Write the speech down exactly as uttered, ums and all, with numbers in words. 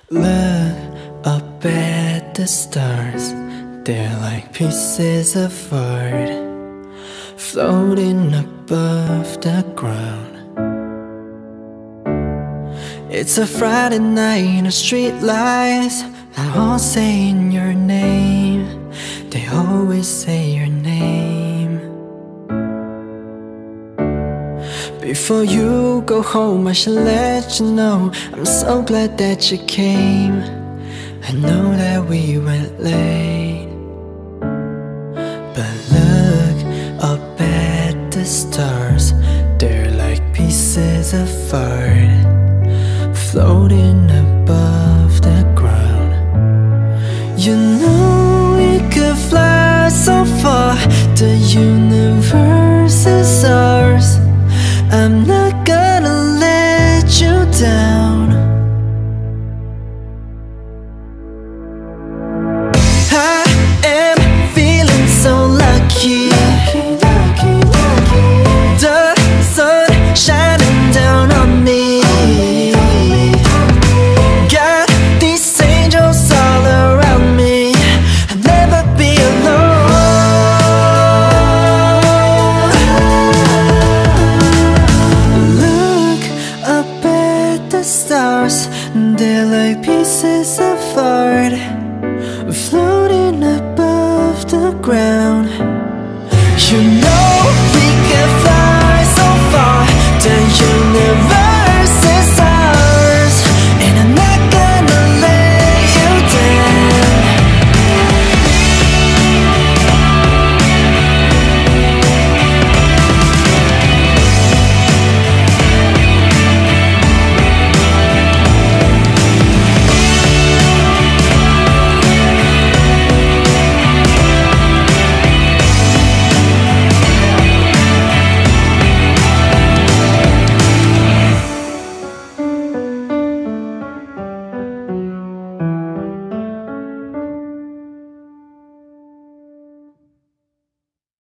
Look up at the stars, they're like pieces of art floating above the ground. It's a Friday night, the street lights are all saying your name. They always say your name. Before you go home, I should let you know I'm so glad that you came. I know that we went late, but look up at the stars, they're like pieces of art floating above the ground. You know we could fly so far, the universe is ours. I'm not gonna let you down. I am feeling so lucky, lucky, lucky, lucky. The sun shining down on me, got these angels all around me. I'll never be alone. Stars, they're like pieces of art floating above the ground. You know we can fly so far, the universe